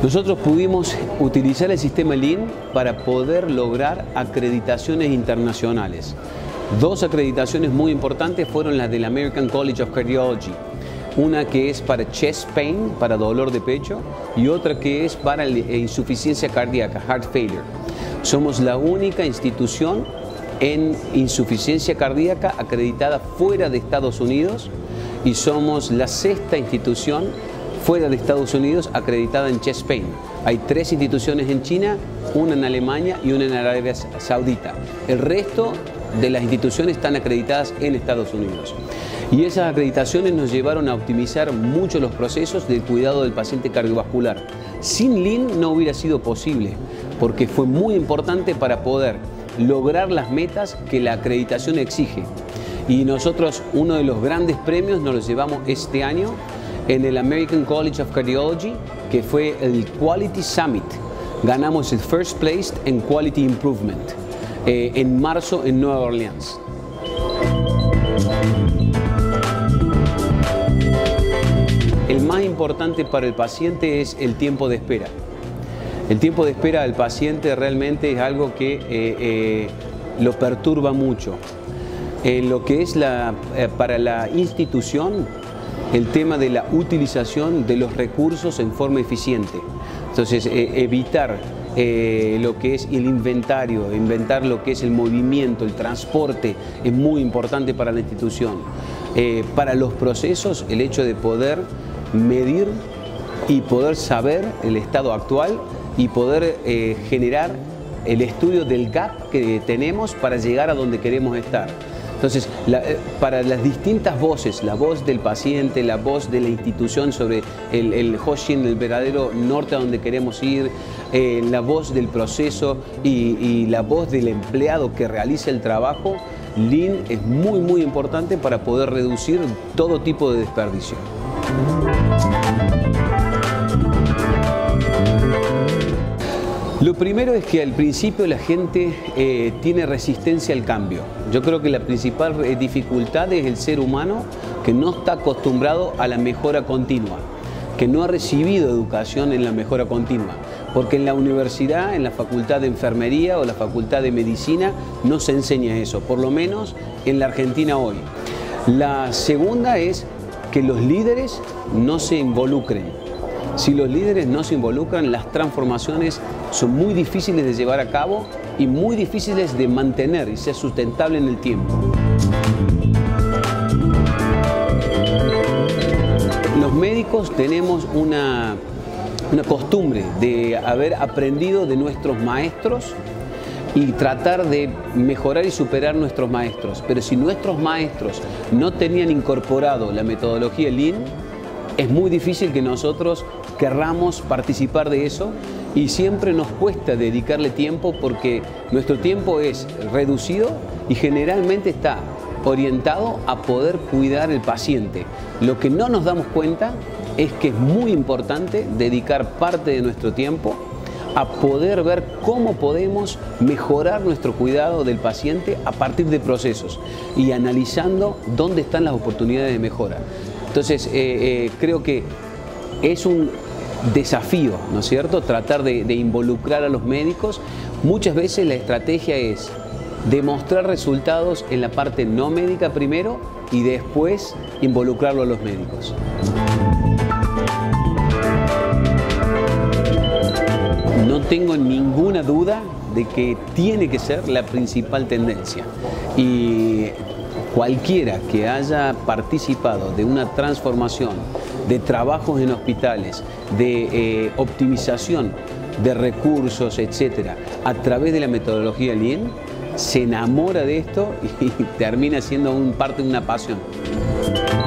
Nosotros pudimos utilizar el sistema Lean para poder lograr acreditaciones internacionales. Dos acreditaciones muy importantes fueron las del American College of Cardiology. Una que es para chest pain, para dolor de pecho, y otra que es para insuficiencia cardíaca, heart failure. Somos la única institución en insuficiencia cardíaca acreditada fuera de Estados Unidos y somos la sexta institución fuera de Estados Unidos acreditada en chest pain. Hay 3 instituciones en China, una en Alemania y una en Arabia Saudita. El resto de las instituciones están acreditadas en Estados Unidos. Y esas acreditaciones nos llevaron a optimizar mucho los procesos del cuidado del paciente cardiovascular. Sin Lean no hubiera sido posible, porque fue muy importante para poder lograr las metas que la acreditación exige. Y nosotros uno de los grandes premios nos los llevamos este año en el American College of Cardiology, que fue el Quality Summit. Ganamos el First Place en Quality Improvement en marzo en Nueva Orleans. El más importante para el paciente es el tiempo de espera. El tiempo de espera del paciente realmente es algo que lo perturba mucho. Lo que es para la institución, el tema de la utilización de los recursos en forma eficiente. Entonces, evitar lo que es el inventario, inventar lo que es el movimiento, el transporte, es muy importante para la institución. Para los procesos, el hecho de poder medir y poder saber el estado actual y poder generar el estudio del gap que tenemos para llegar a donde queremos estar. Entonces, para las distintas voces, la voz del paciente, la voz de la institución sobre el Hoshin, el verdadero norte a donde queremos ir, la voz del proceso y la voz del empleado que realiza el trabajo, Lean es muy importante para poder reducir todo tipo de desperdicio. Lo primero es que al principio la gente tiene resistencia al cambio. Yo creo que la principal dificultad es el ser humano que no está acostumbrado a la mejora continua, que no ha recibido educación en la mejora continua, porque en la universidad, en la facultad de enfermería o la facultad de medicina no se enseña eso, por lo menos en la Argentina hoy. La segunda es que los líderes no se involucren. Si los líderes no se involucran, las transformaciones son muy difíciles de llevar a cabo y muy difíciles de mantener y ser sustentable en el tiempo. Los médicos tenemos una costumbre de haber aprendido de nuestros maestros y tratar de mejorar y superar nuestros maestros. Pero si nuestros maestros no tenían incorporado la metodología Lean, es muy difícil que nosotros querramos participar de eso y siempre nos cuesta dedicarle tiempo porque nuestro tiempo es reducido y generalmente está orientado a poder cuidar al paciente. Lo que no nos damos cuenta es que es muy importante dedicar parte de nuestro tiempo a poder ver cómo podemos mejorar nuestro cuidado del paciente a partir de procesos y analizando dónde están las oportunidades de mejora. Entonces, creo que es un desafío, ¿no es cierto?, tratar de involucrar a los médicos. Muchas veces la estrategia es demostrar resultados en la parte no médica primero y después involucrarlo a los médicos. No tengo ninguna duda de que tiene que ser la principal tendencia y cualquiera que haya participado de una transformación, de trabajos en hospitales, de optimización de recursos, etcétera, a través de la metodología Lean, se enamora de esto y termina siendo parte de una pasión.